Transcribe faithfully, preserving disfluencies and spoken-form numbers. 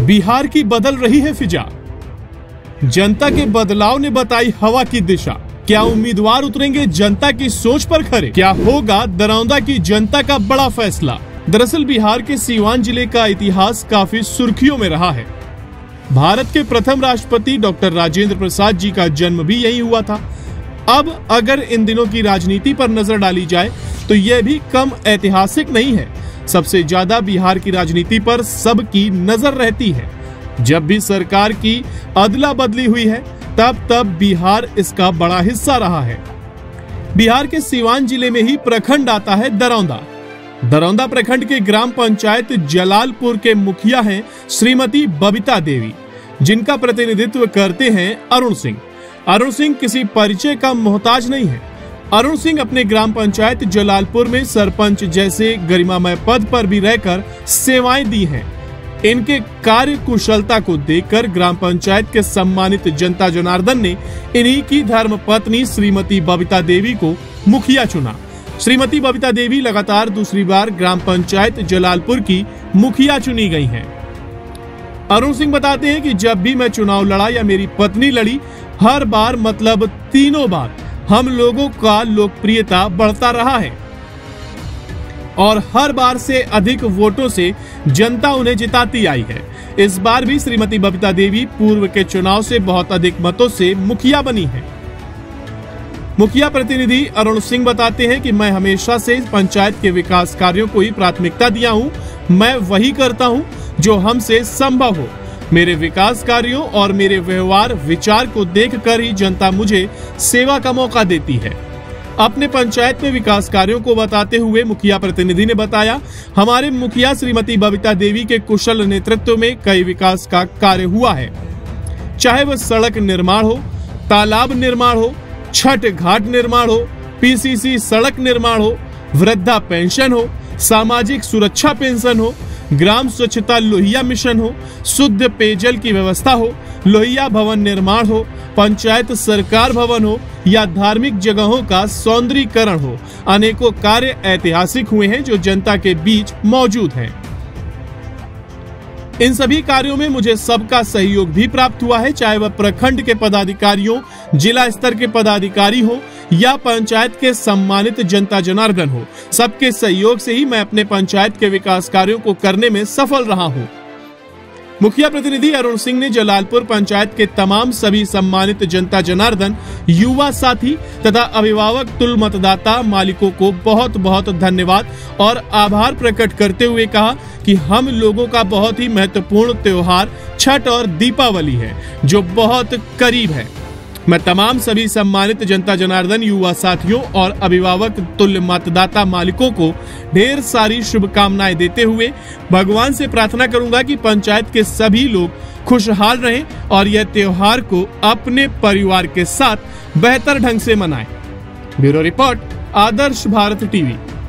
बिहार की बदल रही है फिजा। जनता के बदलाव ने बताई हवा की दिशा। क्या उम्मीदवार उतरेंगे जनता की सोच पर खरे? क्या होगा दरौंदा की जनता का बड़ा फैसला? दरअसल बिहार के सीवान जिले का इतिहास काफी सुर्खियों में रहा है। भारत के प्रथम राष्ट्रपति डॉक्टर राजेंद्र प्रसाद जी का जन्म भी यही हुआ था। अब अगर इन दिनों की राजनीति पर नजर डाली जाए तो यह भी कम ऐतिहासिक नहीं है। सबसे ज्यादा बिहार की राजनीति पर सबकी नजर रहती है। जब भी सरकार की अदला बदली हुई है तब तब बिहार इसका बड़ा हिस्सा रहा है। बिहार के सीवान जिले में ही प्रखंड आता है दरौंदा। दरौंदा प्रखंड के ग्राम पंचायत जलालपुर के मुखिया हैं श्रीमती बबीता देवी, जिनका प्रतिनिधित्व करते हैं अरुण सिंह। अरुण सिंह किसी परिचय का मोहताज नहीं है। अरुण सिंह अपने ग्राम पंचायत जलालपुर में सरपंच जैसे गरिमामय पद पर भी रहकर सेवाएं दी हैं। इनके कार्य कुशलता को देखकर ग्राम पंचायत के सम्मानित जनता जनार्दन ने इन्हीं की धर्म पत्नी श्रीमती बबीता देवी को मुखिया चुना। श्रीमती बबीता देवी लगातार दूसरी बार ग्राम पंचायत जलालपुर की मुखिया चुनी गई हैं। अरुण सिंह बताते हैं कि जब भी मैं चुनाव लड़ा या मेरी पत्नी लड़ी, हर बार मतलब तीनों बार हम लोगों का लोकप्रियता बढ़ता रहा है और हर बार से अधिक वोटों से जनता उन्हें जिताती आई है। इस बार भी श्रीमती बबीता देवी पूर्व के चुनाव से बहुत अधिक मतों से मुखिया बनी है। मुखिया प्रतिनिधि अरुण सिंह बताते हैं कि मैं हमेशा से पंचायत के विकास कार्यों को ही प्राथमिकता दिया हूं। मैं वही करता हूं जो हमसे संभव हो। मेरे विकास कार्यों और मेरे व्यवहार विचार को देखकर ही जनता मुझे सेवा का मौका देती है। अपने पंचायत में विकास कार्यों को बताते हुए मुखिया प्रतिनिधि ने बताया, हमारे मुखिया श्रीमती बबीता देवी के कुशल नेतृत्व में कई विकास का कार्य हुआ है। चाहे वह सड़क निर्माण हो, तालाब निर्माण हो, छठ घाट निर्माण हो, पीसीसी सड़क निर्माण हो, वृद्धा पेंशन हो, सामाजिक सुरक्षा पेंशन हो, ग्राम स्वच्छता लोहिया मिशन हो, शुद्ध पेयजल की व्यवस्था हो, लोहिया भवन निर्माण हो, पंचायत सरकार भवन हो या धार्मिक जगहों का सौंदर्यीकरण हो। अनेकों कार्य ऐतिहासिक हुए हैं जो जनता के बीच मौजूद हैं। इन सभी कार्यों में मुझे सबका सहयोग भी प्राप्त हुआ है, चाहे वह प्रखंड के पदाधिकारियों, जिला स्तर के पदाधिकारी हो या पंचायत के सम्मानित जनता जनार्दन हो। सबके सहयोग से ही मैं अपने पंचायत के विकास कार्यों को करने में सफल रहा हूं। मुखिया प्रतिनिधि अरुण सिंह ने जलालपुर पंचायत के तमाम सभी सम्मानित जनता जनार्दन, युवा साथी तथा अभिभावक तुल्य मतदाता मालिकों को बहुत बहुत धन्यवाद और आभार प्रकट करते हुए कहा कि हम लोगों का बहुत ही महत्वपूर्ण त्योहार छठ और दीपावली है जो बहुत करीब है। मैं तमाम सभी सम्मानित जनता जनार्दन, युवा साथियों और अभिभावक तुल्य मतदाता मालिकों को ढेर सारी शुभकामनाएं देते हुए भगवान से प्रार्थना करूंगा कि पंचायत के सभी लोग खुशहाल रहें और यह त्योहार को अपने परिवार के साथ बेहतर ढंग से मनाएं। Bureau report, Adarsh Bharat TV.